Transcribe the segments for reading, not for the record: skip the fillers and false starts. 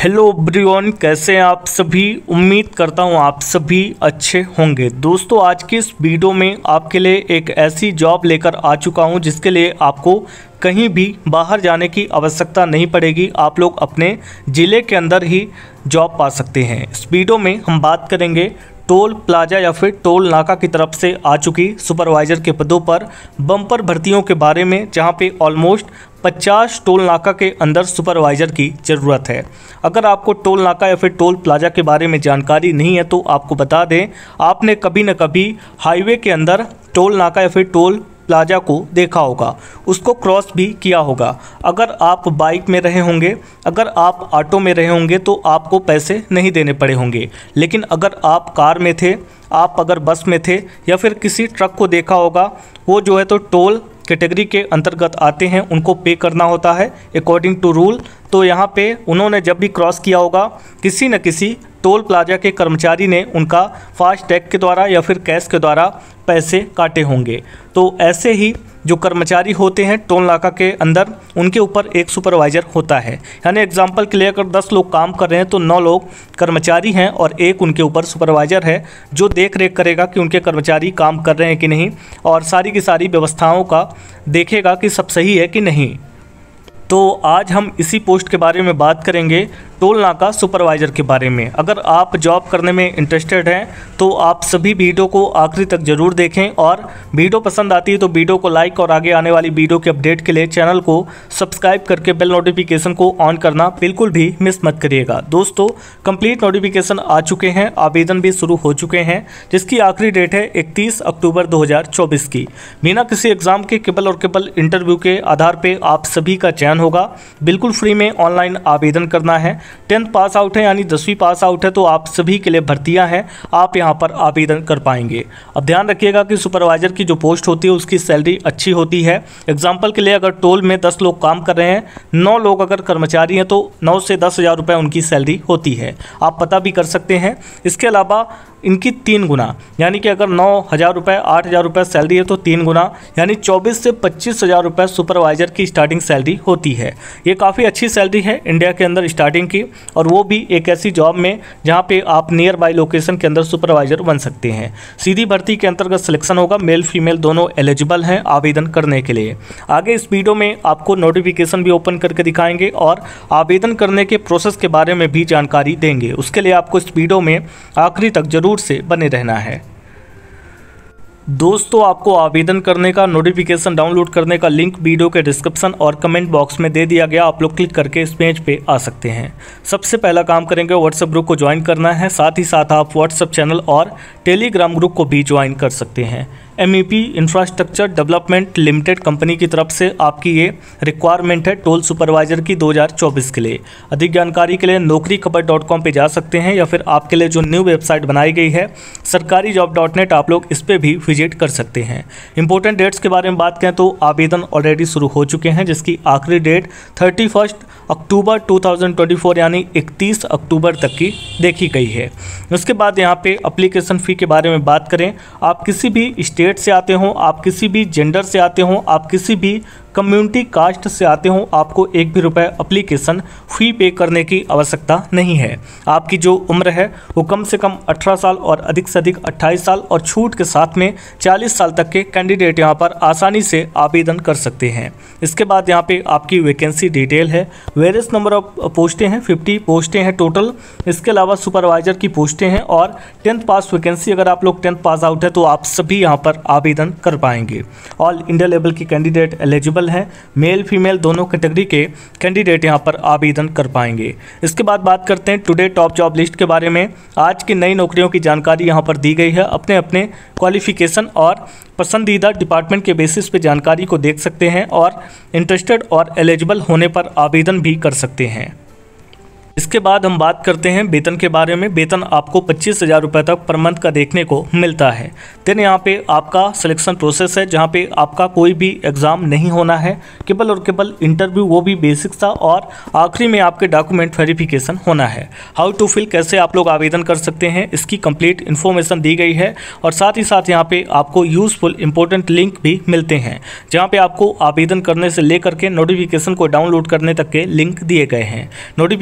Hello everyone, कैसे हैं आप सभी। उम्मीद करता हूं आप सभी अच्छे होंगे। दोस्तों, आज की इस वीडियो में आपके लिए एक ऐसी जॉब लेकर आ चुका हूं जिसके लिए आपको कहीं भी बाहर जाने की आवश्यकता नहीं पड़ेगी। आप लोग अपने ज़िले के अंदर ही जॉब पा सकते हैं। इस वीडियो में हम बात करेंगे टोल प्लाजा या फिर टोल नाका की तरफ से आ चुकी सुपरवाइज़र के पदों पर बम्पर भर्तियों के बारे में, जहां पे ऑलमोस्ट 50 टोल नाका के अंदर सुपरवाइज़र की ज़रूरत है। अगर आपको टोल नाका या फिर टोल प्लाजा के बारे में जानकारी नहीं है तो आपको बता दें, आपने कभी न कभी हाईवे के अंदर टोल नाका या फिर टोल प्लाजा को देखा होगा, उसको क्रॉस भी किया होगा। अगर आप बाइक में रहे होंगे, अगर आप ऑटो में रहे होंगे तो आपको पैसे नहीं देने पड़े होंगे, लेकिन अगर आप कार में थे, आप अगर बस में थे या फिर किसी ट्रक को देखा होगा, वो जो है तो टोल कैटेगरी के अंतर्गत आते हैं, उनको पे करना होता है अकॉर्डिंग टू रूल। तो यहाँ पे उन्होंने जब भी क्रॉस किया होगा, किसी न किसी टोल प्लाजा के कर्मचारी ने उनका फास्ट टैग के द्वारा या फिर कैश के द्वारा पैसे काटे होंगे। तो ऐसे ही जो कर्मचारी होते हैं टोल नाका के अंदर, उनके ऊपर एक सुपरवाइज़र होता है। यानी एग्जांपल के लिए अगर 10 लोग काम कर रहे हैं तो 9 लोग कर्मचारी हैं और एक उनके ऊपर सुपरवाइज़र है जो देख रेख करेगा कि उनके कर्मचारी काम कर रहे हैं कि नहीं, और सारी की सारी व्यवस्थाओं का देखेगा कि सब सही है कि नहीं। तो आज हम इसी पोस्ट के बारे में बात करेंगे, टोल नाका सुपरवाइज़र के बारे में। अगर आप जॉब करने में इंटरेस्टेड हैं तो आप सभी वीडियो को आखिरी तक ज़रूर देखें, और वीडियो पसंद आती है तो वीडियो को लाइक और आगे आने वाली वीडियो के अपडेट के लिए चैनल को सब्सक्राइब करके बेल नोटिफिकेशन को ऑन करना बिल्कुल भी मिस मत करिएगा। दोस्तों, कंप्लीट नोटिफिकेशन आ चुके हैं, आवेदन भी शुरू हो चुके हैं, जिसकी आखिरी डेट है 31 अक्टूबर 2024 की। बिना किसी एग्ज़ाम के केवल और केवल इंटरव्यू के आधार पर आप सभी का चयन होगा। बिल्कुल फ्री में ऑनलाइन आवेदन करना है। 10th पास आउट है यानी 10वीं पास आउट है तो आप सभी के लिए भर्तियां हैं, आप यहां पर आवेदन कर पाएंगे। अब ध्यान रखिएगा कि सुपरवाइज़र की जो पोस्ट होती है उसकी सैलरी अच्छी होती है। एग्जांपल के लिए अगर टोल में 10 लोग काम कर रहे हैं, 9 लोग अगर कर्मचारी हैं तो 9 से 10,000 रुपये उनकी सैलरी होती है। आप पता भी कर सकते हैं। इसके अलावा इनकी 3 गुना, यानी कि अगर 9,000 रुपये 8,000 रुपये सैलरी है तो 3 गुना यानी 24 से 25,000 रुपये सुपरवाइज़र की स्टार्टिंग सैलरी होती है। ये काफ़ी अच्छी सैलरी है इंडिया के अंदर स्टार्टिंग की, और वो भी एक ऐसी जॉब में जहाँ पे आप नियर बाई लोकेशन के अंदर सुपरवाइज़र बन सकते हैं। सीधी भर्ती के अंतर्गत सिलेक्शन होगा। मेल फीमेल दोनों एलिजिबल हैं आवेदन करने के लिए। आगे इस वीडियो में आपको नोटिफिकेशन भी ओपन करके दिखाएंगे और आवेदन करने के प्रोसेस के बारे में भी जानकारी देंगे। उसके लिए आपको इस वीडियो में आखिरी तक जरूर से बने रहना है। दोस्तों, आपको आवेदन करने का, नोटिफिकेशन डाउनलोड करने का लिंक वीडियो के डिस्क्रिप्शन और कमेंट बॉक्स में दे दिया गया। आप लोग क्लिक करके इस पेज पे आ सकते हैं। सबसे पहला काम करेंगे, व्हाट्सएप ग्रुप को ज्वाइन करना है। साथ ही साथ आप व्हाट्सएप चैनल और टेलीग्राम ग्रुप को भी ज्वाइन कर सकते हैं। MEP infrastructure development limited company की तरफ से आपकी ये रिक्वायरमेंट है टोल सुपरवाइज़र की 2024 के लिए। अधिक जानकारी के लिए naukrikhbar.com पे जा सकते हैं, या फिर आपके लिए जो न्यू वेबसाइट बनाई गई है sarkarijob.net, आप लोग इस पर भी विजिट कर सकते हैं। इंपॉर्टेंट डेट्स के बारे में बात करें तो आवेदन ऑलरेडी शुरू हो चुके हैं, जिसकी आखिरी डेट 31 अक्टूबर 2024 यानी 31 अक्टूबर तक की देखी गई है। उसके बाद यहाँ पे एप्लीकेशन फ़ी के बारे में बात करें, आप किसी भी स्टेट से आते हों, आप किसी भी जेंडर से आते हों, आप किसी भी कम्युनिटी कास्ट से आते हों, आपको एक भी रुपये एप्लीकेशन फ़ी पे करने की आवश्यकता नहीं है। आपकी जो उम्र है वो कम से कम 18 साल और अधिक से अधिक 28 साल, और छूट के साथ में 40 साल तक के कैंडिडेट यहाँ पर आसानी से आवेदन कर सकते हैं। इसके बाद यहाँ पे आपकी वैकेंसी डिटेल है। वेरियस नंबर ऑफ पोस्टें हैं, 50 पोस्टें हैं टोटल। इसके अलावा सुपरवाइज़र की पोस्टें हैं, और 10th पास वैकेंसी, अगर आप लोग 10th पास आउट है तो आप सभी यहाँ पर आवेदन कर पाएंगे। ऑल इंडिया लेवल की कैंडिडेट एलिजिबल हैं। मेल फीमेल दोनों कैटेगरी के कैंडिडेट यहां पर आवेदन कर पाएंगे। इसके बाद बात करते हैं टुडे टॉप जॉब लिस्ट के बारे में। आज की नई नौकरियों की जानकारी यहां पर दी गई है। अपने अपने क्वालिफिकेशन और पसंदीदा डिपार्टमेंट के बेसिस पे जानकारी को देख सकते हैं, और इंटरेस्टेड और एलिजिबल होने पर आवेदन भी कर सकते हैं। इसके बाद हम बात करते हैं वेतन के बारे में। वेतन आपको 25,000 रुपये तक पर मंथ का देखने को मिलता है। देन यहाँ पे आपका सिलेक्शन प्रोसेस है, जहाँ पे आपका कोई भी एग्ज़ाम नहीं होना है, केवल और केवल इंटरव्यू, वो भी बेसिक सा, और आखिरी में आपके डॉक्यूमेंट वेरिफिकेशन होना है। हाउ टू फिल, कैसे आप लोग आवेदन कर सकते हैं, इसकी कंप्लीट इन्फॉर्मेशन दी गई है, और साथ ही साथ यहाँ पे आपको यूज़फुल इंपॉर्टेंट लिंक भी मिलते हैं, जहाँ पे आपको आवेदन करने से लेकर के नोटिफिकेशन को डाउनलोड करने तक के लिंक दिए गए हैं। नोटिफिकेशन को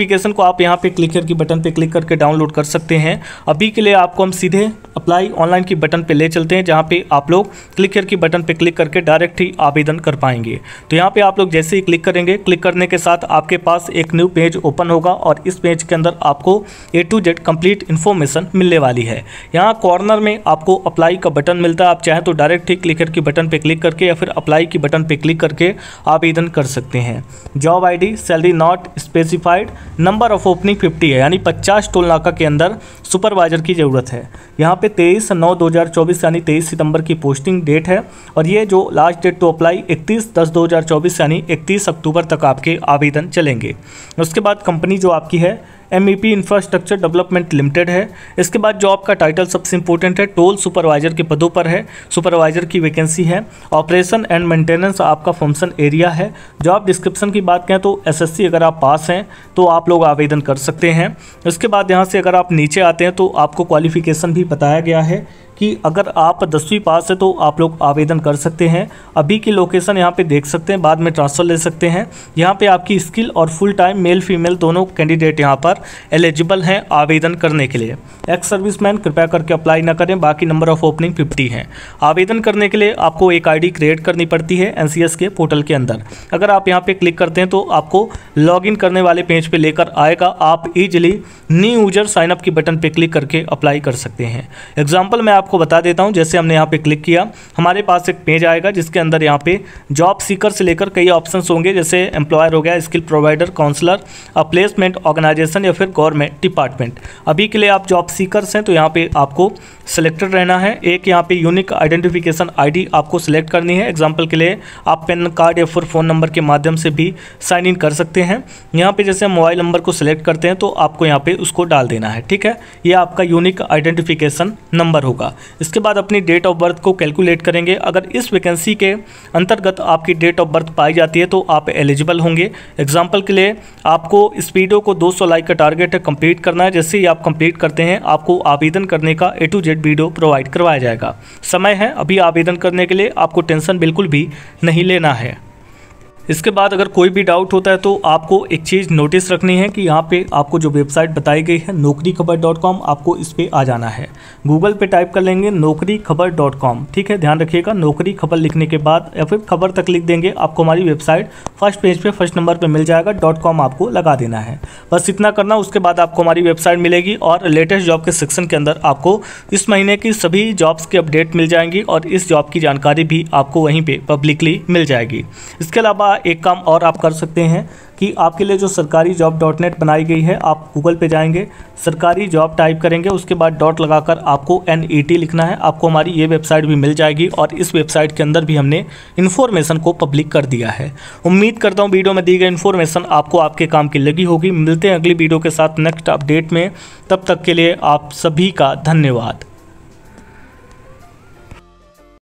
को आप यहाँ पे क्लिक हियर की बटन पे क्लिक करके डाउनलोड कर सकते हैं। अभी के लिए आपको हम सीधे अप्लाई ऑनलाइन की बटन पे ले चलते हैं, जहाँ पे आप लोग क्लिक हियर की बटन पे क्लिक करके डायरेक्ट ही आवेदन कर पाएंगे। तो यहाँ पे आप लोग जैसे ही क्लिक करेंगे, क्लिक करने के साथ आपके पास एक न्यू पेज ओपन होगा और इस पेज के अंदर आपको A to Z complete information मिलने वाली है। यहाँ कॉर्नर में आपको अप्लाई का बटन मिलता है, आप चाहें तो डायरेक्ट ही क्लिक हियर की बटन पे क्लिक करके या फिर अप्लाई की बटन पे क्लिक करके आवेदन कर सकते हैं। Job ID salary not specified, number of opening 50 है, यानी 50 टोल नाका के अंदर सुपरवाइजर की ज़रूरत है। यहाँ पे 23/9/2024 यानी 23 सितंबर की पोस्टिंग डेट है और ये जो लास्ट डेट टू अप्लाई 31/10/2024 यानी 31 अक्टूबर तक आपके आवेदन चलेंगे। उसके बाद कंपनी जो आपकी है MEP इंफ्रास्ट्रक्चर डेवलपमेंट लिमिटेड है। इसके बाद जॉब का टाइटल सबसे इंपॉर्टेंट है, टोल सुपरवाइजर के पदों पर है, सुपरवाइजर की वैकेंसी है। ऑपरेशन एंड मेंटेनेंस आपका फंक्शन एरिया है। जॉब डिस्क्रिप्शन की बात करें तो SSC अगर आप पास हैं तो आप लोग आवेदन कर सकते हैं। उसके बाद यहाँ से अगर आप नीचे आते हैं तो आपको क्वालिफिकेशन भी बताया गया है कि अगर आप 10वीं पास है तो आप लोग आवेदन कर सकते हैं। अभी की लोकेशन यहाँ पे देख सकते हैं, बाद में ट्रांसफ़र ले सकते हैं। यहाँ पे आपकी स्किल और फुल टाइम मेल फीमेल दोनों कैंडिडेट यहाँ पर एलिजिबल हैं आवेदन करने के लिए। एक्स सर्विसमैन कृपया करके अप्लाई ना करें, बाकी नंबर ऑफ ओपनिंग 50 हैं। आवेदन करने के लिए आपको एक ID क्रिएट करनी पड़ती है NCS के पोर्टल के अंदर। अगर आप यहाँ पे क्लिक करते हैं तो आपको लॉगिन करने वाले पेज पे लेकर आएगा। आप इजीली न्यू यूजर साइनअप की बटन पे क्लिक करके अप्लाई कर सकते हैं। एग्जाम्पल मैं आपको बता देता हूं, जैसे हमने यहाँ पे क्लिक किया, हमारे पास एक पेज आएगा जिसके अंदर यहाँ पे जॉब सीकर से लेकर कई ऑप्शंस होंगे, जैसे एम्प्लॉयर हो गया, skill provider, counsellor, placement organisation या फिर गवर्नमेंट डिपार्टमेंट। अभी के लिए आप जॉब सीकर्स हैं तो यहाँ पे आपको सिलेक्टेड रहना है। एक यहाँ पे यूनिक आइडेंटिफिकेशन ID आपको सिलेक्ट करनी है। एग्जाम्पल के लिए आप पैन कार्ड या फिर फ़ोन नंबर के माध्यम से भी साइन इन कर सकते हैं। यहाँ पे जैसे मोबाइल नंबर को सिलेक्ट करते हैं तो आपको यहाँ पे उसको डाल देना है, ठीक है। ये आपका यूनिक आइडेंटिफिकेशन नंबर होगा। इसके बाद अपनी डेट ऑफ बर्थ को कैलकुलेट करेंगे। अगर इस वैकेंसी के अंतर्गत आपकी डेट ऑफ बर्थ पाई जाती है तो आप एलिजिबल होंगे। एग्जाम्पल के लिए आपको स्पीडो को 200 लाइक का टारगेट है, कंप्लीट करना है। जैसे ही आप कंप्लीट करते हैं आपको आवेदन करने का A to Z video provide करवाया जाएगा। समय है अभी आवेदन करने के लिए, आपको टेंशन बिल्कुल भी नहीं लेना है। इसके बाद अगर कोई भी डाउट होता है तो आपको एक चीज़ नोटिस रखनी है कि यहाँ पे आपको जो वेबसाइट बताई गई है naukrikhbar.com, आपको इस पे आ जाना है। गूगल पे टाइप कर लेंगे naukrikhbar.com, ठीक है, ध्यान रखिएगा। नौकरी खबर लिखने के बाद या फिर खबर तक लिख देंगे, आपको हमारी वेबसाइट फर्स्ट पेज पे फर्स्ट नंबर पे मिल जाएगा। .com आपको लगा देना है, बस इतना करना। उसके बाद आपको हमारी वेबसाइट मिलेगी और लेटेस्ट जॉब के सेक्शन के अंदर आपको इस महीने की सभी जॉब्स की अपडेट मिल जाएंगी और इस जॉब की जानकारी भी आपको वहीं पर पब्लिकली मिल जाएगी। इसके अलावा एक काम और आप कर सकते हैं कि आपके लिए जो सरकारी जॉब.net बनाई गई है, आप गूगल पे जाएंगे, सरकारी जॉब टाइप करेंगे, उसके बाद डॉट लगाकर आपको NET लिखना है। आपको हमारी ये वेबसाइट भी मिल जाएगी और इस वेबसाइट के अंदर भी हमने इन्फॉर्मेशन को पब्लिक कर दिया है। उम्मीद करता हूँ वीडियो में दी गई इन्फॉर्मेशन आपको आपके काम की लगी होगी। मिलते हैं अगली वीडियो के साथ नेक्स्ट अपडेट में, तब तक के लिए आप सभी का धन्यवाद।